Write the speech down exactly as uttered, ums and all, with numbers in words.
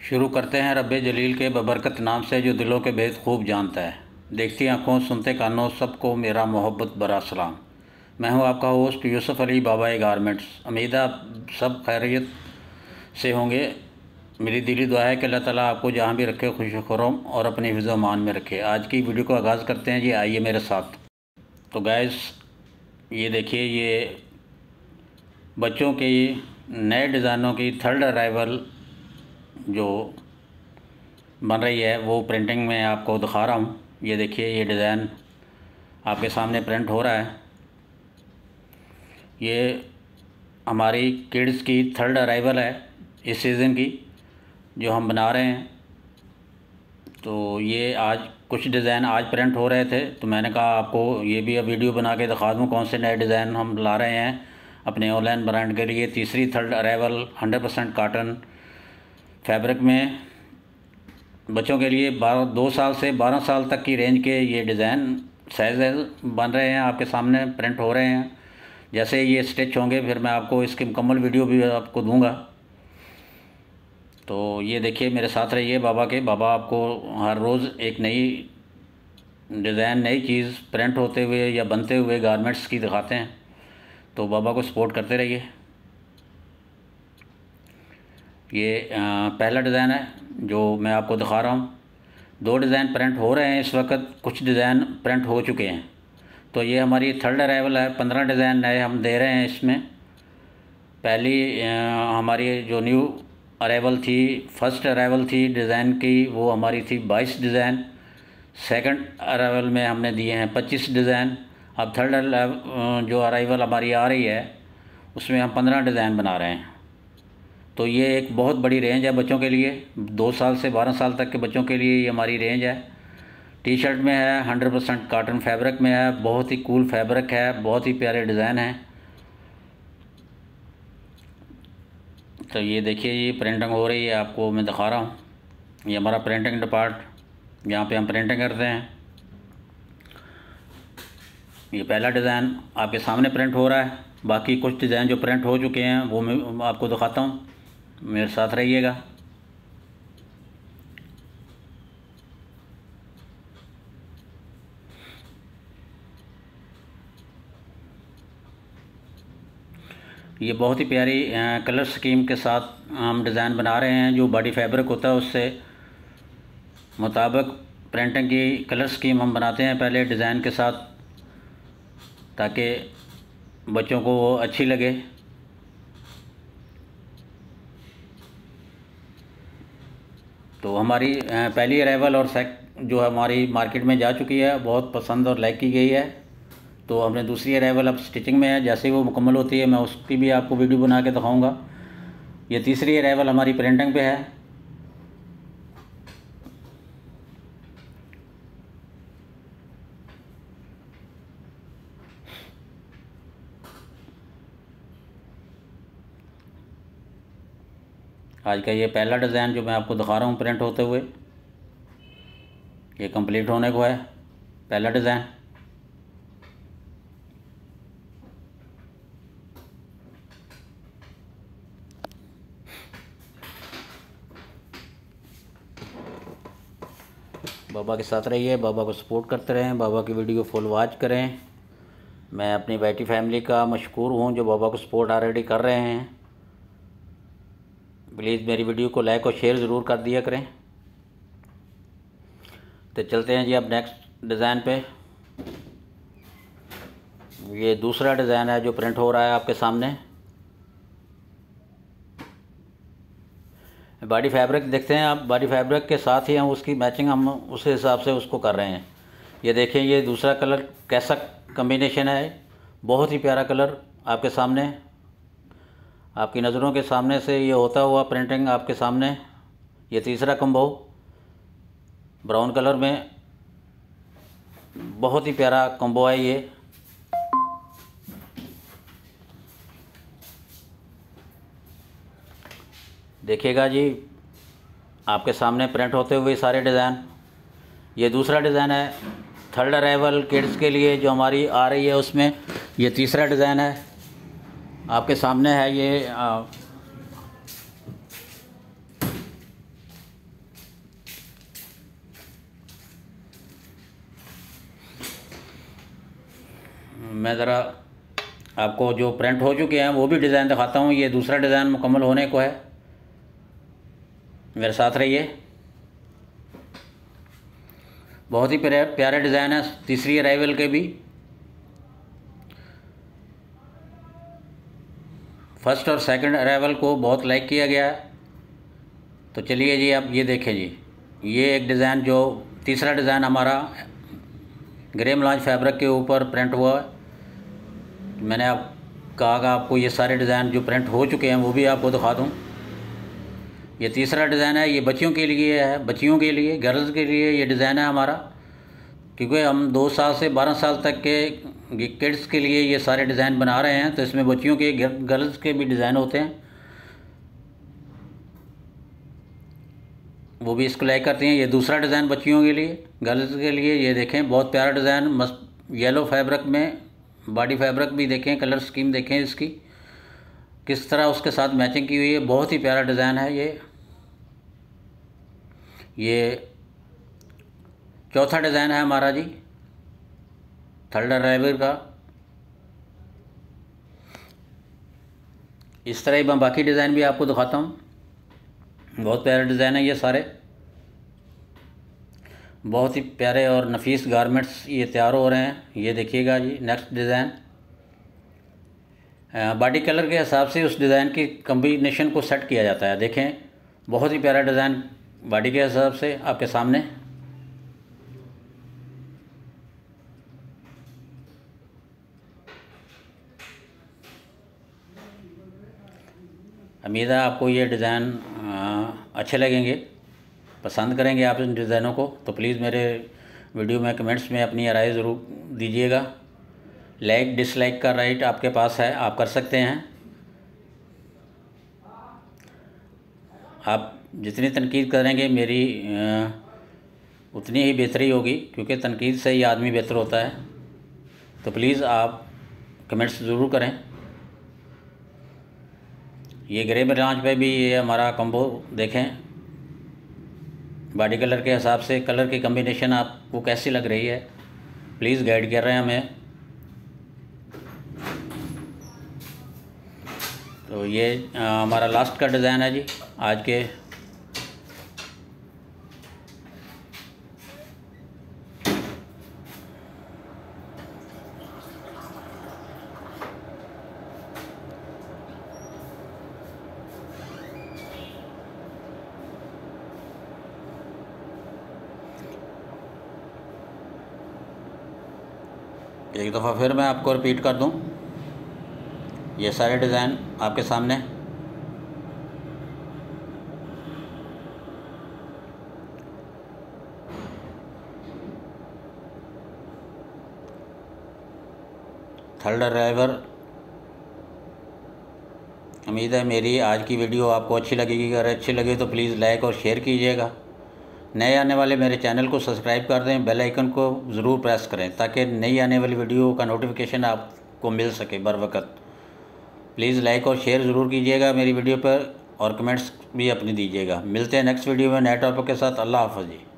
शुरू करते हैं रब्बे जलील के बबरकत नाम से जो दिलों के भेद खूब जानता है। देखती आँखों सुनते कानों सबको मेरा मोहब्बत बरा सलाम। मैं हूँ आपका होस्ट यूसुफ अली बाबा गारमेंट्स। उम्मीद है आप सब खैरियत से होंगे। मेरी दिली दुआ है कि अल्लाह ताला आपको जहाँ भी रखे खुश खुरम और अपने हिफ्ज़ मान में रखे। आज की वीडियो को आगाज़ करते हैं जी, आइए मेरे साथ। तो गैस ये देखिए, ये बच्चों के नए डिज़ाइनों की थर्ड अराइवल जो बन रही है वो प्रिंटिंग में आपको दिखा रहा हूँ। ये देखिए, ये डिज़ाइन आपके सामने प्रिंट हो रहा है। ये हमारी किड्स की थर्ड अराइवल है इस सीज़न की जो हम बना रहे हैं। तो ये आज कुछ डिज़ाइन आज प्रिंट हो रहे थे, तो मैंने कहा आपको ये भी अब वीडियो बना के दिखा दूँ कौन से नए डिज़ाइन हम ला रहे हैं अपने ऑनलाइन ब्रांड के लिए। तीसरी third arrival hundred percent cotton fabric में बच्चों के लिए बारह दो साल से बारह साल तक की रेंज के ये डिज़ाइन साइज़ बन रहे हैं, आपके सामने प्रिंट हो रहे हैं। जैसे ये स्टिच होंगे फिर मैं आपको इसकी मुकम्मल वीडियो भी आपको दूंगा। तो ये देखिए, मेरे साथ रहिए बाबा के। बाबा आपको हर रोज़ एक नई डिज़ाइन, नई चीज़ प्रिंट होते हुए या बनते हुए गारमेंट्स की दिखाते हैं, तो बाबा को सपोर्ट करते रहिए। ये आ, पहला डिज़ाइन है जो मैं आपको दिखा रहा हूँ। दो डिज़ाइन प्रिंट हो रहे हैं इस वक्त, कुछ डिज़ाइन प्रिंट हो चुके हैं। तो ये हमारी थर्ड अराइवल है। पंद्रह डिज़ाइन नए हम दे रहे हैं इसमें। पहली आ, हमारी जो न्यू अराइवल थी, फर्स्ट अराइवल थी डिज़ाइन की, वो हमारी थी बाईस डिज़ाइन। सेकंड अराइवल में हमने दिए हैं पच्चीस डिज़ाइन। अब थर्ड जो अराइवल हमारी आ रही है उसमें हम पंद्रह डिज़ाइन बना रहे हैं। तो ये एक बहुत बड़ी रेंज है बच्चों के लिए। दो साल से बारह साल तक के बच्चों के लिए ये हमारी रेंज है। टी शर्ट में है, हंड्रेड परसेंट काटन फैब्रिक में है। बहुत ही कूल फैब्रिक है, बहुत ही प्यारे डिज़ाइन है। तो ये देखिए, ये प्रिंटिंग हो रही है, आपको मैं दिखा रहा हूँ। ये हमारा प्रिंटिंग डिपार्ट, यहाँ पे हम प्रिंटिंग करते हैं। ये पहला डिज़ाइन आपके सामने प्रिंट हो रहा है। बाकी कुछ डिज़ाइन जो प्रिंट हो चुके हैं वो मैं आपको दिखाता हूँ, मेरे साथ रहिएगा। ये बहुत ही प्यारी कलर स्कीम के साथ हम डिज़ाइन बना रहे हैं। जो बॉडी फैब्रिक होता है उससे मुताबिक प्रिंटिंग की कलर स्कीम हम बनाते हैं पहले डिज़ाइन के साथ, ताकि बच्चों को वो अच्छी लगे। तो हमारी पहली अराइवल और सेक जो हमारी मार्केट में जा चुकी है, बहुत पसंद और लाइक की गई है। तो हमने दूसरी अराइवल अब स्टिचिंग में है, जैसे ही वो मुकम्मल होती है मैं उसकी भी आपको वीडियो बना के दिखाऊंगा। ये तीसरी अराइवल हमारी प्रिंटिंग पे है। आज का ये पहला डिज़ाइन जो मैं आपको दिखा रहा हूँ प्रिंट होते हुए, ये कंप्लीट होने को है पहला डिज़ाइन। बाबा के साथ रहिए, बाबा को सपोर्ट करते रहें, बाबा की वीडियो फुल वॉच करें। मैं अपनी बैटी फैमिली का मशकूर हूँ जो बाबा को सपोर्ट ऑलरेडी कर रहे हैं। प्लीज़ मेरी वीडियो को लाइक और शेयर ज़रूर कर दिया करें। तो चलते हैं जी अब नेक्स्ट डिज़ाइन पे। ये दूसरा डिज़ाइन है जो प्रिंट हो रहा है आपके सामने। बॉडी फैब्रिक देखते हैं आप, बॉडी फैब्रिक के साथ ही हम उसकी मैचिंग हम उस हिसाब से उसको कर रहे हैं। ये देखें, ये दूसरा कलर कैसा कम्बिनेशन है, बहुत ही प्यारा कलर आपके सामने, आपकी नज़रों के सामने से ये होता हुआ प्रिंटिंग आपके सामने। ये तीसरा कम्बो ब्राउन कलर में, बहुत ही प्यारा कम्बो है ये। देखिएगा जी, आपके सामने प्रिंट होते हुए सारे डिज़ाइन। ये दूसरा डिज़ाइन है थर्ड अराइवल किड्स के लिए जो हमारी आ रही है, उसमें ये तीसरा डिज़ाइन है आपके सामने है। ये आ, मैं ज़रा आपको जो प्रिंट हो चुके हैं वो भी डिज़ाइन दिखाता हूँ। ये दूसरा डिज़ाइन मुकम्मल होने को है, मेरे साथ रहिए। बहुत ही प्यारे प्यारे डिज़ाइन है तीसरी अराइवल के भी। फर्स्ट और सेकंड अराइवल को बहुत लाइक किया गया है। तो चलिए जी, आप ये देखें जी, ये एक डिज़ाइन जो तीसरा डिज़ाइन हमारा ग्रे मेलांज फैब्रिक के ऊपर प्रिंट हुआ है। मैंने आप कहा कि आपको ये सारे डिज़ाइन जो प्रिंट हो चुके हैं वो भी आपको दिखा दूँ। ये तीसरा डिज़ाइन है, ये बच्चियों के लिए है, बच्चियों के लिए, गर्ल्स के लिए ये डिज़ाइन है हमारा, क्योंकि हम दो साल से बारह साल तक के किड्स के लिए ये सारे डिज़ाइन बना रहे हैं। तो इसमें बच्चियों के, गर्ल्स के भी डिज़ाइन होते हैं, वो भी इसको लाइक करती हैं। ये दूसरा डिज़ाइन बच्चियों के लिए, गर्ल्स के लिए, ये देखें बहुत प्यारा डिज़ाइन, मस्त येलो फैब्रिक में, बॉडी फैब्रिक भी देखें, कलर स्कीम देखें इसकी किस तरह उसके साथ मैचिंग की हुई है। बहुत ही प्यारा डिज़ाइन है ये। ये चौथा डिज़ाइन है हमारा जी, थर्ड अराइवल का। इस तरह ही मैं बाकी डिज़ाइन भी आपको दिखाता हूँ। बहुत प्यारे डिज़ाइन है ये सारे, बहुत ही प्यारे और नफीस गारमेंट्स ये तैयार हो रहे हैं। ये देखिएगा जी, नेक्स्ट डिज़ाइन बॉडी कलर के हिसाब से उस डिज़ाइन की कम्बिनेशन को सेट किया जाता है। देखें बहुत ही प्यारा डिज़ाइन बॉडी के हिसाब से आपके सामने। उम्मीद है आपको ये डिज़ाइन अच्छे लगेंगे, पसंद करेंगे आप इन डिज़ाइनों को। तो प्लीज़ मेरे वीडियो में कमेंट्स में अपनी राय ज़रूर दीजिएगा। लाइक डिसलाइक का राइट आपके पास है, आप कर सकते हैं। आप जितनी तनकीद करेंगे मेरी उतनी ही बेहतरी होगी, क्योंकि तनकीद से ही आदमी बेहतर होता है। तो प्लीज़ आप कमेंट्स ज़रूर करें। ये ग्रे मेलांज पे भी ये हमारा कम्बो देखें, बॉडी कलर के हिसाब से कलर की कम्बिनेशन आपको कैसी लग रही है, प्लीज़ गाइड कर रहे हैं हमें। तो ये आ, हमारा लास्ट का डिज़ाइन है जी आज के। एक दफ़ा फिर मैं आपको रिपीट कर दूं, ये सारे डिज़ाइन आपके सामने। Third arrival. उम्मीद है मेरी आज की वीडियो आपको अच्छी लगेगी। अगर अच्छी लगे तो प्लीज़ लाइक और शेयर कीजिएगा। नए आने वाले मेरे चैनल को सब्सक्राइब कर दें, बेल आइकन को ज़रूर प्रेस करें ताकि नई आने वाली वीडियो का नोटिफिकेशन आपको मिल सके बर वक्त। प्लीज़ लाइक और शेयर ज़रूर कीजिएगा मेरी वीडियो पर, और कमेंट्स भी अपनी दीजिएगा। मिलते हैं नेक्स्ट वीडियो में नए टॉपिक के साथ। अल्लाह हाफ़िज़ जी।